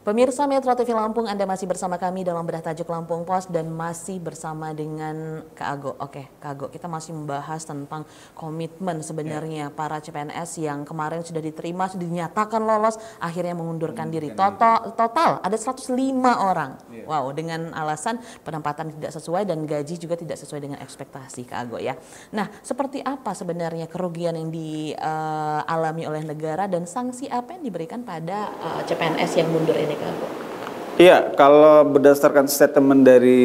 Pemirsa Metro TV Lampung, Anda masih bersama kami dalam Bedah Tajuk Lampung Pos dan masih bersama dengan Kak Ago. Oke, Kak Ago, kita masih membahas tentang komitmen sebenarnya para CPNS yang kemarin sudah diterima, sudah dinyatakan lolos, akhirnya mengundurkan diri. Total ada 105 orang. Wow, dengan alasan penempatan tidak sesuai dan gaji juga tidak sesuai dengan ekspektasi, Kak Ago ya. Nah, seperti apa sebenarnya kerugian yang dialami oleh negara dan sanksi apa yang diberikan pada CPNS yang mundur ini? Iya, kalau berdasarkan statement dari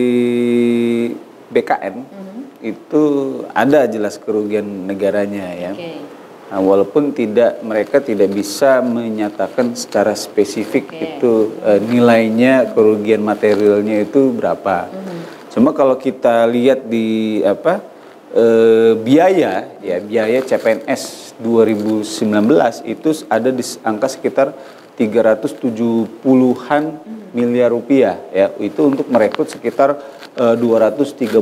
BKN itu ada jelas kerugian negaranya ya. Nah, walaupun mereka tidak bisa menyatakan secara spesifik itu nilainya kerugian materialnya itu berapa. Cuma kalau kita lihat di biaya CPNS 2019 itu ada di angka sekitar 370-an miliar rupiah ya, itu untuk merekrut sekitar 230.000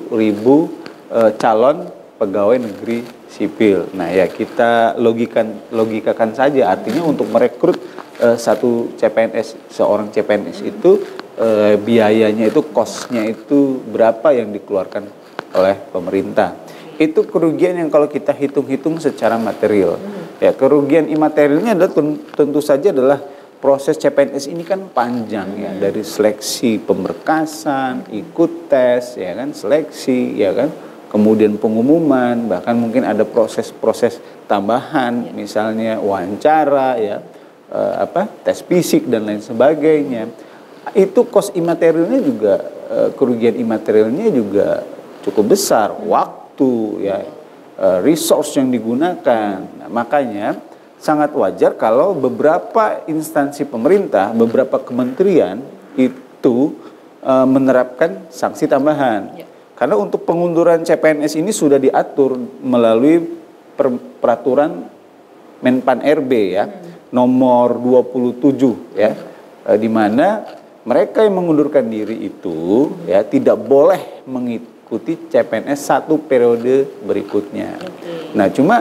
calon pegawai negeri sipil. Nah ya, kita logikakan saja, artinya untuk merekrut seorang CPNS itu biayanya itu, cost-nya itu berapa yang dikeluarkan oleh pemerintah. Itu kerugian yang kalau kita hitung-hitung secara material. Ya, kerugian imaterialnya adalah tentu saja adalah proses CPNS ini kan panjang ya, dari seleksi pemberkasan, ikut tes ya kan, seleksi ya kan, kemudian pengumuman, bahkan mungkin ada proses-proses tambahan, misalnya wawancara ya, tes fisik dan lain sebagainya. Itu cost imaterialnya juga, kerugian imaterialnya juga cukup besar, waktu ya, resource yang digunakan. Nah, makanya sangat wajar kalau beberapa instansi pemerintah, beberapa kementerian itu menerapkan sanksi tambahan. Karena untuk pengunduran CPNS ini sudah diatur melalui peraturan Menpan RB ya, nomor 27 ya, di mana mereka yang mengundurkan diri itu ya tidak boleh mengikuti CPNS satu periode berikutnya. Nah, cuma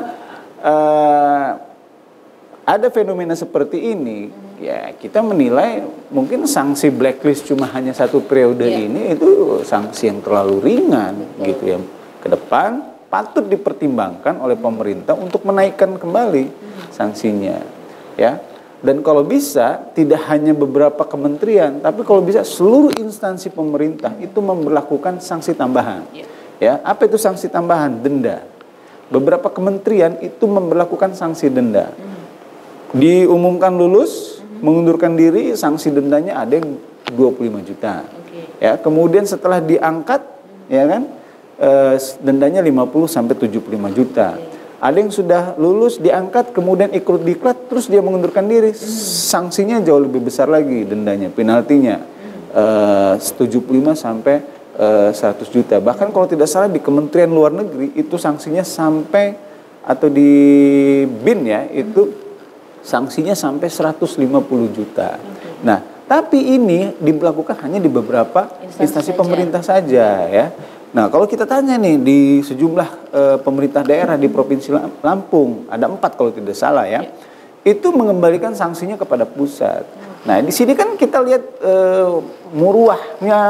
ada fenomena seperti ini, ya kita menilai mungkin sanksi blacklist cuma hanya satu periode ini itu sanksi yang terlalu ringan gitu ya. Ke depan patut dipertimbangkan oleh pemerintah untuk menaikkan kembali sanksinya, ya. Dan kalau bisa tidak hanya beberapa kementerian, tapi kalau bisa seluruh instansi pemerintah itu memberlakukan sanksi tambahan. Ya, apa itu sanksi tambahan? Denda. Beberapa kementerian itu memberlakukan sanksi denda. Diumumkan lulus, mengundurkan diri, sanksi dendanya ada yang 25 juta. Ya, kemudian setelah diangkat, ya kan, dendanya 50 sampai 75 juta. Ada yang sudah lulus, diangkat, kemudian ikut diklat, terus dia mengundurkan diri, sanksinya jauh lebih besar lagi dendanya, penaltinya 75 sampai 100 juta. Bahkan kalau tidak salah di Kementerian Luar Negeri itu sanksinya sampai, atau di BIN ya, itu sanksinya sampai 150 juta. Nah, tapi ini diberlakukan hanya di beberapa instansi pemerintah saja ya. Nah, kalau kita tanya nih di sejumlah pemerintah daerah di Provinsi Lampung, ada 4 kalau tidak salah ya, itu mengembalikan sanksinya kepada pusat. Nah, di sini kan kita lihat muruahnya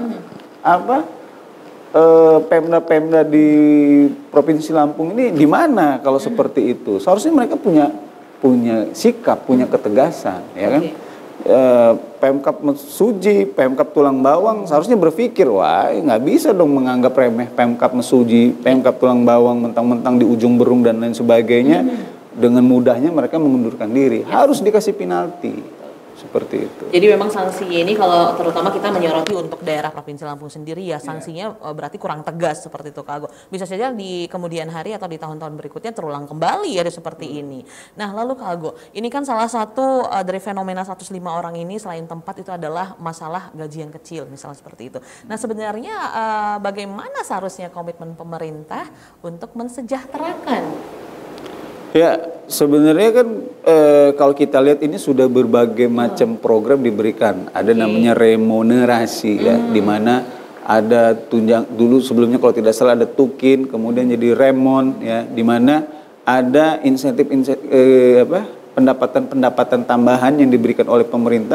Pemda-pemda di Provinsi Lampung ini di mana kalau seperti itu. Seharusnya mereka punya sikap, punya ketegasan, ya kan? Pemkab Mesuji, Pemkab Tulang Bawang seharusnya berpikir, wah nggak bisa dong menganggap remeh Pemkab Mesuji, Pemkab Tulang Bawang mentang-mentang di ujung berung dan lain sebagainya, dengan mudahnya mereka mengundurkan diri. Harus dikasih penalti. Seperti itu. Jadi memang sanksinya ini kalau terutama kita menyoroti untuk daerah Provinsi Lampung sendiri ya, sanksinya berarti kurang tegas seperti itu, Kak Ago. Bisa saja di kemudian hari atau di tahun-tahun berikutnya terulang kembali ya seperti ini. Nah, lalu Kak Ago, ini kan salah satu dari fenomena 105 orang ini selain tempat itu adalah masalah gaji yang kecil, misalnya seperti itu. Nah, sebenarnya bagaimana seharusnya komitmen pemerintah untuk mensejahterakan? Ya, sebenarnya kan kalau kita lihat ini sudah berbagai macam program diberikan. Ada namanya remunerasi ya, di mana ada tunjang dulu sebelumnya kalau tidak salah ada tukin, kemudian jadi remon ya, di mana ada pendapatan-pendapatan tambahan yang diberikan oleh pemerintah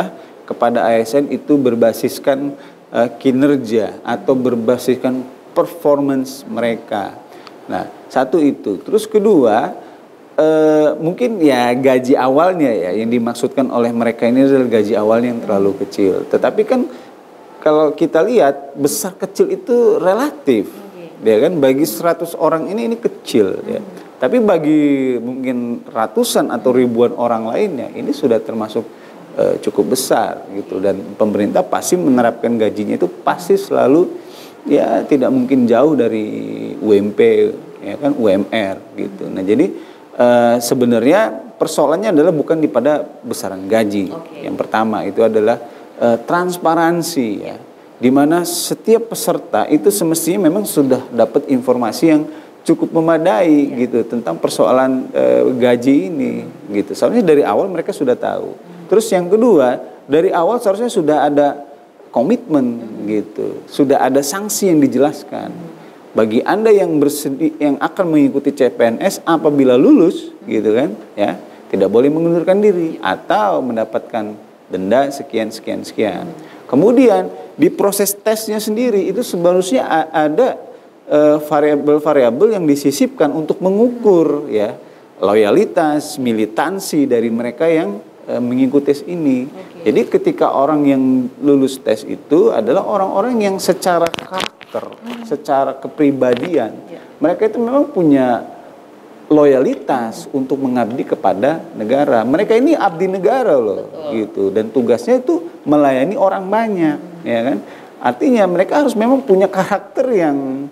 kepada ASN itu berbasiskan kinerja atau berbasiskan performance mereka. Nah, satu itu. Terus kedua, mungkin ya gaji awalnya ya yang dimaksudkan oleh mereka ini adalah gaji awalnya yang terlalu kecil. Tetapi kan kalau kita lihat besar kecil itu relatif. Ya kan, bagi 100 orang ini kecil ya. Tapi bagi mungkin ratusan atau ribuan orang lainnya ini sudah termasuk cukup besar gitu, dan pemerintah pasti menerapkan gajinya itu pasti selalu ya tidak mungkin jauh dari UMP ya kan, UMR gitu. Nah, jadi sebenarnya persoalannya adalah bukan di pada besaran gaji. Yang pertama itu adalah transparansi ya. Di mana setiap peserta itu semestinya memang sudah dapat informasi yang cukup memadai gitu tentang persoalan gaji ini gitu. Soalnya dari awal mereka sudah tahu. Terus yang kedua, dari awal seharusnya sudah ada komitmen gitu. Sudah ada sanksi yang dijelaskan. Bagi Anda yang yang akan mengikuti CPNS apabila lulus gitu kan, ya, tidak boleh mengundurkan diri atau mendapatkan denda sekian. Kemudian di proses tesnya sendiri itu seharusnya ada variabel-variabel yang disisipkan untuk mengukur ya loyalitas, militansi dari mereka yang mengikuti tes ini. Jadi ketika orang yang lulus tes itu adalah orang-orang yang secara karakter, secara kepribadian, mereka itu memang punya loyalitas untuk mengabdi kepada negara. Mereka ini abdi negara loh, gitu. Dan tugasnya itu melayani orang banyak, ya kan? Artinya mereka harus memang punya karakter yang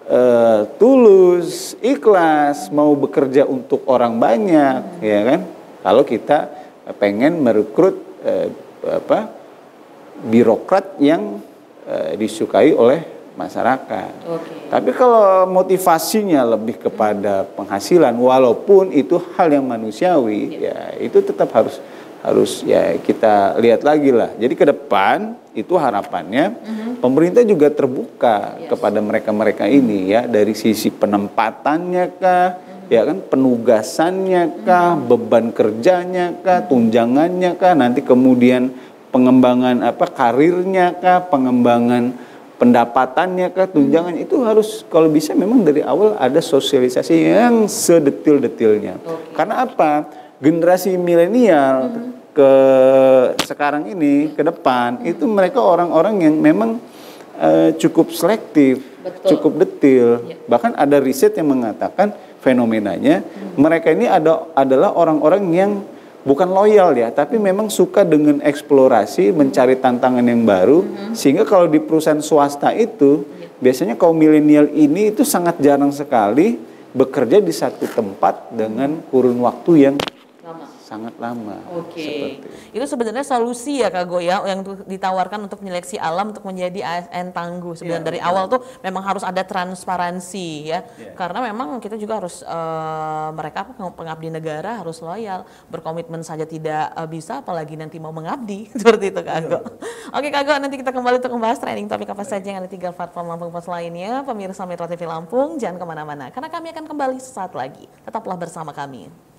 tulus, ikhlas, mau bekerja untuk orang banyak, ya kan? Kalau kita pengen merekrut birokrat yang disukai oleh masyarakat. Tapi kalau motivasinya lebih kepada penghasilan, walaupun itu hal yang manusiawi, ya itu tetap harus ya kita lihat lagi lah. Jadi ke depan itu harapannya pemerintah juga terbuka kepada mereka-mereka ini ya, dari sisi penempatannya kah, ya kan, penugasannya kah, beban kerjanya kah, tunjangannya kah, nanti kemudian pengembangan karirnya kah, pengembangan pendapatannya kah, tunjangan itu harus kalau bisa memang dari awal ada sosialisasi yang sedetil-detilnya. Karena apa? Generasi milenial ke sekarang ini ke depan itu mereka orang-orang yang memang cukup selektif, cukup detil. Bahkan ada riset yang mengatakan fenomenanya mereka ini adalah orang-orang yang bukan loyal ya, tapi memang suka dengan eksplorasi, mencari tantangan yang baru, sehingga kalau di perusahaan swasta itu biasanya kaum milenial ini itu sangat jarang sekali bekerja di satu tempat dengan kurun waktu yang sangat lama. Itu sebenarnya solusi ya Kak Go ya, yang ditawarkan untuk menyeleksi alam untuk menjadi ASN tangguh. Sebenarnya dari awal tuh memang harus ada transparansi ya, karena memang kita juga harus mereka pengabdi negara harus loyal, berkomitmen saja tidak bisa, apalagi nanti mau mengabdi seperti itu Kak Go. Oke Kak Go, nanti kita kembali untuk membahas training topik apa saja yang ada di platform Lampung Pos lainnya. Pemirsa Metro TV Lampung, jangan kemana-mana, karena kami akan kembali sesaat lagi. Tetaplah bersama kami.